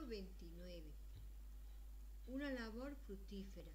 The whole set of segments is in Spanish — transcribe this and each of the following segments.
29. Una labor fructífera.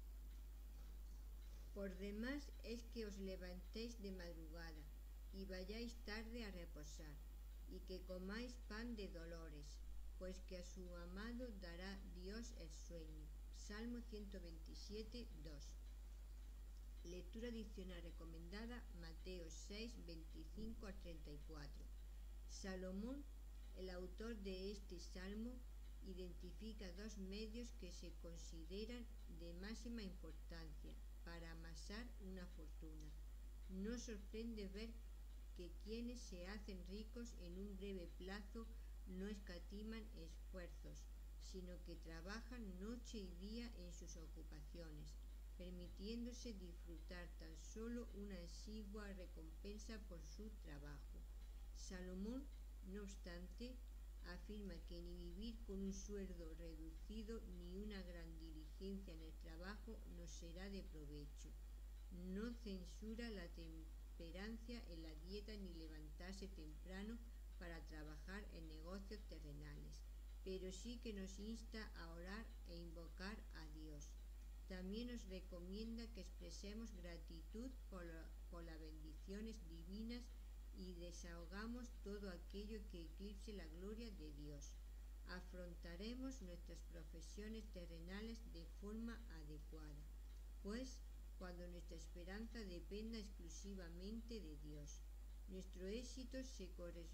Por demás es que os levantéis de madrugada y vayáis tarde a reposar, y que comáis pan de dolores, pues que a su amado dará Dios el sueño. Salmo 127, 2. Lectura adicional recomendada, Mateo 6, 25 al 34. Salomón, el autor de este salmo, identifica dos medios que se consideran de máxima importancia para amasar una fortuna. No sorprende ver que quienes se hacen ricos en un breve plazo no escatiman esfuerzos, sino que trabajan noche y día en sus ocupaciones, permitiéndose disfrutar tan solo una exigua recompensa por su trabajo. Salomón, no obstante, afirma que ni vivir con un sueldo reducido ni una gran diligencia en el trabajo nos será de provecho. No censura la temperancia en la dieta ni levantarse temprano para trabajar en negocios terrenales, pero sí que nos insta a orar e invocar a Dios. También nos recomienda que expresemos gratitud por las bendiciones divinas y desahogamos todo aquello que eclipse la gloria de Dios. Afrontaremos nuestras profesiones terrenales de forma adecuada, pues cuando nuestra esperanza dependa exclusivamente de Dios, nuestro éxito se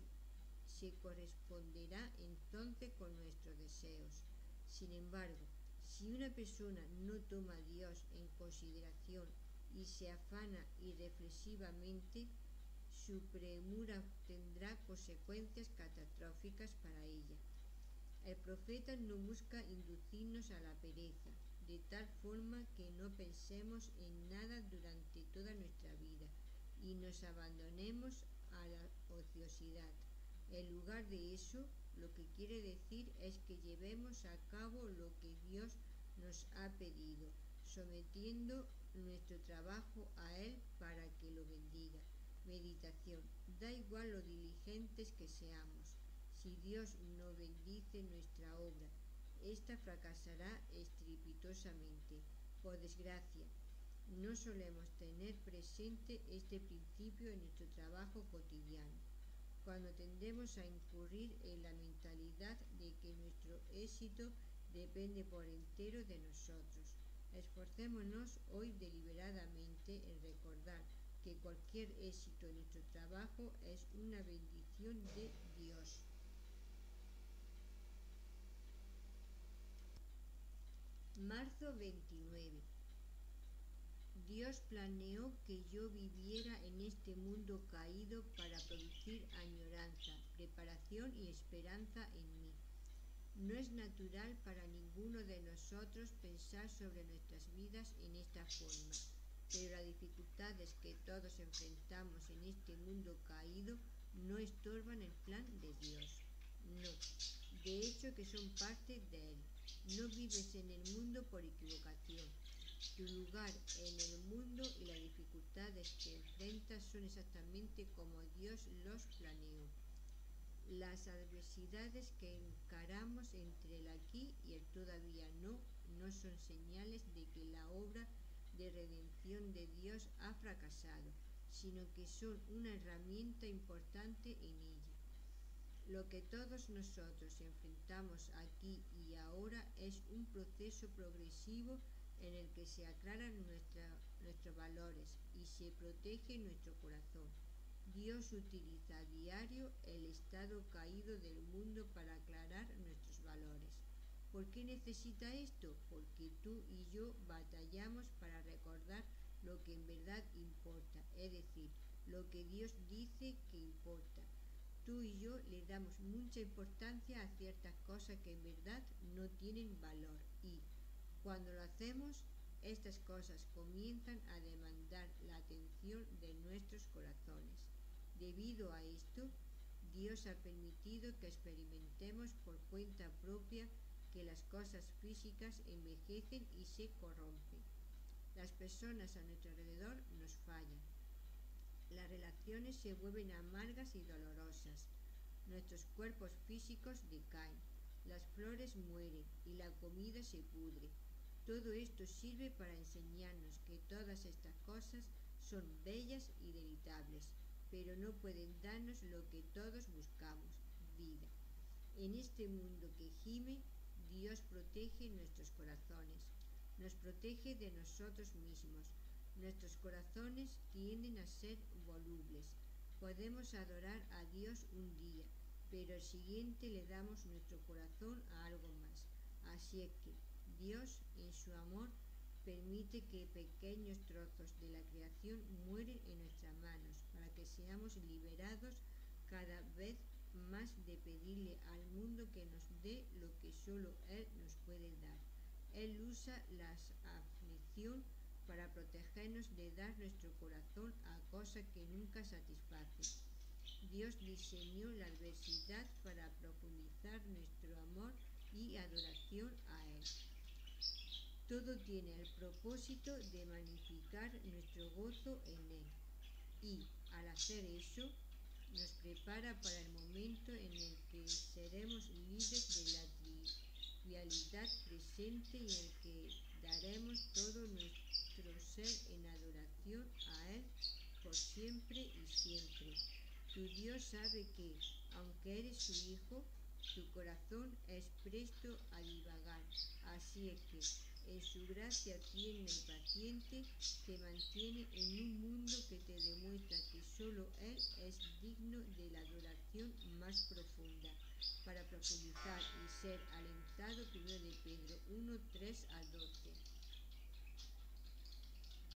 corresponderá entonces con nuestros deseos. Sin embargo, si una persona no toma a Dios en consideración y se afana irreflexivamente, su premura tendrá consecuencias catastróficas para ella. El profeta no busca inducirnos a la pereza, de tal forma que no pensemos en nada durante toda nuestra vida y nos abandonemos a la ociosidad. En lugar de eso, lo que quiere decir es que llevemos a cabo lo que Dios nos ha pedido, sometiendo nuestro trabajo a Él para que lo bendiga. Meditación. Da igual lo diligentes que seamos. Si Dios no bendice nuestra obra, esta fracasará estrepitosamente. Por desgracia, no solemos tener presente este principio en nuestro trabajo cotidiano, cuando tendemos a incurrir en la mentalidad de que nuestro éxito depende por entero de nosotros. Esforcémonos hoy deliberadamente en recordar que cualquier éxito en nuestro trabajo es una bendición de Dios. Marzo 29. Dios planeó que yo viviera en este mundo caído para producir añoranza, preparación y esperanza en mí. No es natural para ninguno de nosotros pensar sobre nuestras vidas en esta forma, pero las dificultades que todos enfrentamos en este mundo caído no estorban el plan de Dios. No, de hecho que son parte de Él. No vives en el mundo por equivocación. Tu lugar en el mundo y las dificultades que enfrentas son exactamente como Dios los planeó. Las adversidades que encaramos entre el aquí y el todavía no son señales de que la obra de redención de Dios ha fracasado, sino que son una herramienta importante en ella. Lo que todos nosotros enfrentamos aquí y ahora es un proceso progresivo en el que se aclaran nuestros valores y se protege nuestro corazón. Dios utiliza a diario el estado caído del mundo para aclarar nuestros valores. ¿Por qué necesita esto? Porque tú y yo batallamos para recordar lo que en verdad importa, es decir, lo que Dios dice que importa. Tú y yo le damos mucha importancia a ciertas cosas que en verdad no tienen valor y, cuando lo hacemos, estas cosas comienzan a demandar la atención de nuestros corazones. Debido a esto, Dios ha permitido que experimentemos por cuenta propia que las cosas físicas envejecen y se corrompen. Las personas a nuestro alrededor nos fallan. Las relaciones se vuelven amargas y dolorosas. Nuestros cuerpos físicos decaen. las flores mueren y la comida se pudre. Todo esto sirve para enseñarnos que todas estas cosas son bellas y deleitables, pero no pueden darnos lo que todos buscamos, vida. En este mundo que gime, Dios protege nuestros corazones, nos protege de nosotros mismos. Nuestros corazones tienden a ser volubles. Podemos adorar a Dios un día, pero al siguiente le damos nuestro corazón a algo más. Así es que Dios, en su amor, permite que pequeños trozos de la creación mueren en nuestras manos para que seamos liberados cada vez más de pedirle al mundo que nos dé lo que solo Él nos puede dar. Él usa la aflicción para protegernos de dar nuestro corazón a cosas que nunca satisfacen. Dios diseñó la adversidad para profundizar nuestro amor y adoración a Él. Todo tiene el propósito de magnificar nuestro gozo en Él y, al hacer eso, nos prepara para el momento en el que seremos libres de la trivialidad presente y en el que daremos todo nuestro ser en adoración a Él por siempre y siempre. Tu Dios sabe que, aunque eres su hijo, tu corazón es presto a divagar, así es que, en su gracia tierna y paciente, te mantiene en un mundo que te demuestra que solo Él es digno de la adoración más profunda, para profundizar y ser alentado. 1 de Pedro 1, 3 al 12.